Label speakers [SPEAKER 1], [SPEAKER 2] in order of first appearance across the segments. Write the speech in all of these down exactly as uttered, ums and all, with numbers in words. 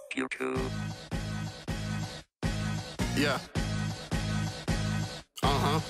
[SPEAKER 1] YouTube.
[SPEAKER 2] Yeah. Uh-huh.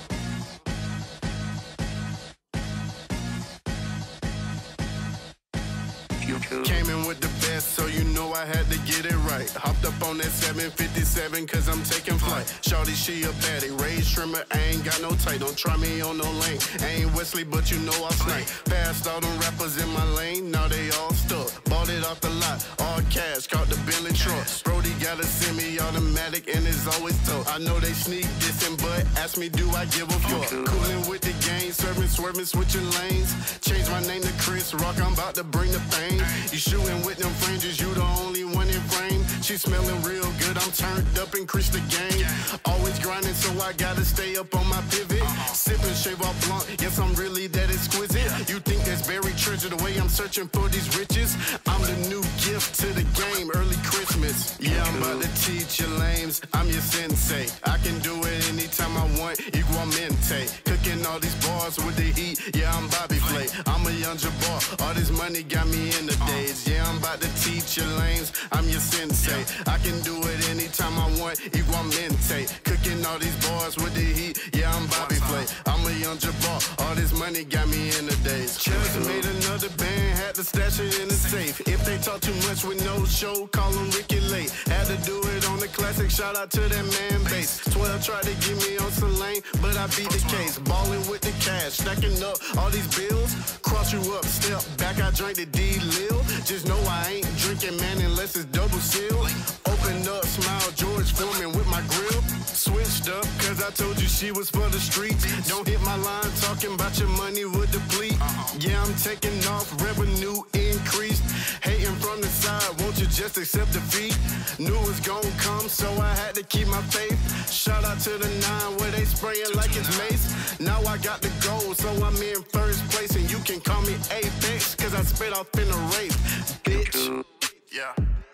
[SPEAKER 1] YouTube.
[SPEAKER 2] Came in with the best, so you know I had to get it right. Hopped up on that seven fifty-seven, cause I'm taking flight. Shawty, she a baddie, raised trimmer, I ain't got no tight. Don't try me on no lane. I ain't Wesley, but you know I'll snipe. Passed all them rappers in my lane, now they all stuck. Bought it off the lot, all cash, caught the Bentley truck. Brody got a semi-automatic and it's always tough. I know they sneak dissing, but ask me, do I give a fuck? Coolin' with the gang, serving, swerving, switching lanes. Change my name to Chris Rock, I'm about to bring the pain. You shooting with them fringes, you the only one in frame. She smelling real good, I'm turned up, increase the game. Always grinding, so I gotta stay up on my pivot. Sipping shave off blunt, yes, I'm really that exquisite. You think that's buried treasure, the way I'm searching for these riches. I'm the new gift to the game, early Christmas. Yeah, I'm about to teach you lames, I'm your sensei. I can do it anytime I want, igualmente. Cooking all these bars with the heat, yeah, I'm Bobby Flay. I'm a young Jabbar, all this money got me in the days. Yeah, I'm about to teach you lames, I'm your sensei. I can do it anytime I want, igualmente. Cooking all these bars with the heat, yeah, I'm Bobby Flay. I'm a young Jabbar, all this money got me in the days. Just made another band, had to stash it in the safe. If they talk too much with no show, call them Ricky Late. Had to do it on the classic, shout out to that man base. twelve tried to get me on some lane, but I beat the case. Balling with the cash, stacking up all these bills. Cross you up, step back, I drank the D-Lil. Just know I ain't drinking, man, unless it's double sealed. Open up, smile, George Foreman with my grill. Switched up, cause I told you she was for the streets. Don't hit my line, talking about your money would deplete. Yeah, I'm taking off, revenue increased. Hating from the side, won't you just accept defeat? Knew it was gonna come, so I had to keep my faith. Shout out to the nine, where they spraying like it's mace. Now I got the gold, so I'm in first place. And you can call me Apex, cause I spit off in a race, bitch. Yeah.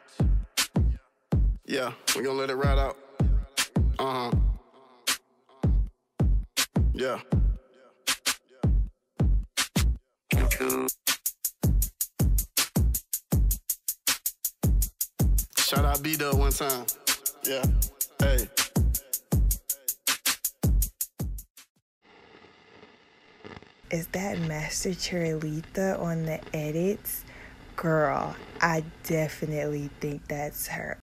[SPEAKER 2] Yeah, we gonna let it ride out. Uh-huh. Yeah.
[SPEAKER 1] YouTube.
[SPEAKER 2] Shout out B-Dub one time. Yeah. Hey.
[SPEAKER 3] Is that Master Cheerleader on the edits? Girl, I definitely think that's her.